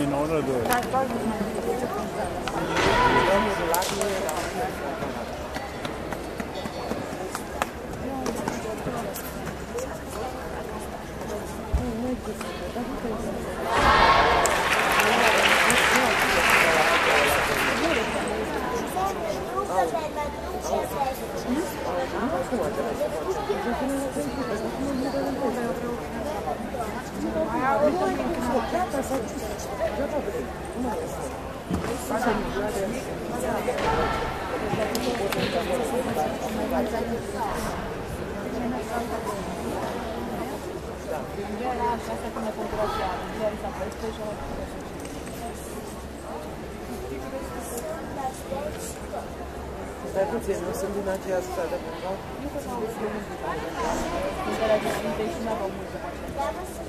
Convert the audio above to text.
Minore due. Stai puțin, nu sunt din aceea stradă, cumva? Nu că s-au văzut. În care de Sfinte și n-aveau multă.